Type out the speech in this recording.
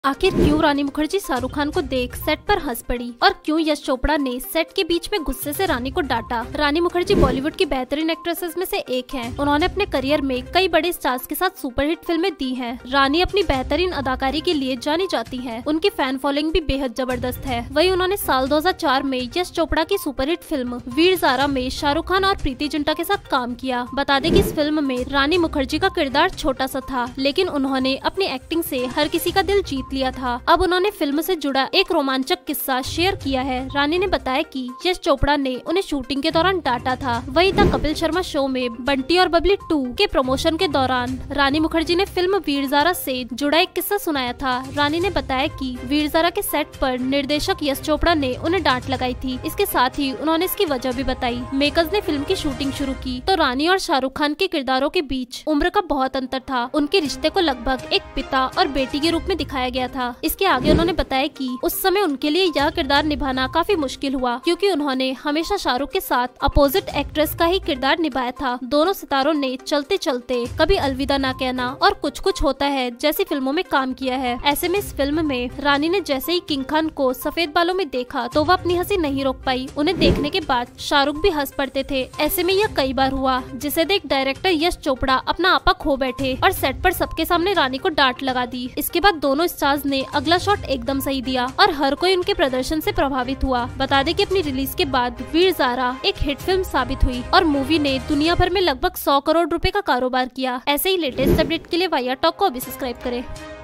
आखिर क्यों रानी मुखर्जी शाहरुख खान को देख सेट पर हंस पड़ी और क्यों यश चोपड़ा ने सेट के बीच में गुस्से से रानी को डांटा। रानी मुखर्जी बॉलीवुड की बेहतरीन एक्ट्रेसेस में से एक हैं। उन्होंने अपने करियर में कई बड़े स्टार्स के साथ सुपरहिट फिल्में दी हैं। रानी अपनी बेहतरीन अदाकारी के लिए जानी जाती है। उनकी फैन फॉलोइंग भी बेहद जबरदस्त है। वहीं उन्होंने साल 2004 में यश चोपड़ा की सुपरहिट फिल्म वीर ज़ारा में शाहरुख खान और प्रीति जिंटा के साथ काम किया। बता दें कि इस फिल्म में रानी मुखर्जी का किरदार छोटा सा था, लेकिन उन्होंने अपनी एक्टिंग से हर किसी का दिल जीत लिया था। अब उन्होंने फिल्म से जुड़ा एक रोमांचक किस्सा शेयर किया है। रानी ने बताया कि यश चोपड़ा ने उन्हें शूटिंग के दौरान डांटा था। वहीं द कपिल शर्मा शो में बंटी और बबली 2 के प्रमोशन के दौरान रानी मुखर्जी ने फिल्म वीर ज़ारा से जुड़ा एक किस्सा सुनाया था। रानी ने बताया कि वीर ज़ारा के सेट पर निर्देशक यश चोपड़ा ने उन्हें डांट लगाई थी। इसके साथ ही उन्होंने इसकी वजह भी बताई। मेकर्स ने फिल्म की शूटिंग शुरू की तो रानी और शाहरुख खान के किरदारों के बीच उम्र का बहुत अंतर था। उनके रिश्ते को लगभग एक पिता और बेटी के रूप में दिखाया गया था। इसके आगे उन्होंने बताया कि उस समय उनके लिए यह किरदार निभाना काफी मुश्किल हुआ, क्योंकि उन्होंने हमेशा शाहरुख के साथ अपोजिट एक्ट्रेस का ही किरदार निभाया था। दोनों सितारों ने चलते चलते कभी अलविदा ना कहना और कुछ कुछ होता है जैसी फिल्मों में काम किया है। ऐसे में इस फिल्म में रानी ने जैसे ही किंग खान को सफेद बालों में देखा तो वह अपनी हंसी नहीं रोक पाई। उन्हें देखने के बाद शाहरुख भी हंस पड़ते थे। ऐसे में यह कई बार हुआ, जिसे देख डायरेक्टर यश चोपड़ा अपना आपा खो बैठे और सेट पर सबके सामने रानी को डांट लगा दी। इसके बाद दोनों स्टार्स ने अगला शॉट एकदम सही दिया और हर कोई उनके प्रदर्शन से प्रभावित हुआ। बता दें कि अपनी रिलीज के बाद वीर ज़ारा एक हिट फिल्म साबित हुई और मूवी ने दुनिया भर में लगभग 100 करोड़ रुपए का कारोबार किया। ऐसे ही लेटेस्ट अपडेट के लिए वाया टॉक को अभी सब्सक्राइब करें।